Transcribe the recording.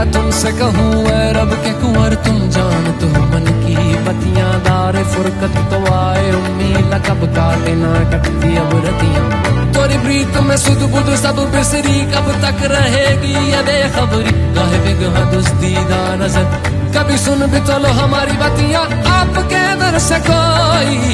तुमसे कहूँ ऐ रब के कुंवर तुम जान तो मन की बतियां दार फुरकत तो आए उम्मीद कब काटे ना कटती अब रतियां तोरी प्रीत में सुध बुध सब बिसरी कब तक रहेगी ये बेखबरी गाहे बिगहा दुस्तीदा नजर कभी सुन भी तो लो हमारी बतियां आपके दर से कोई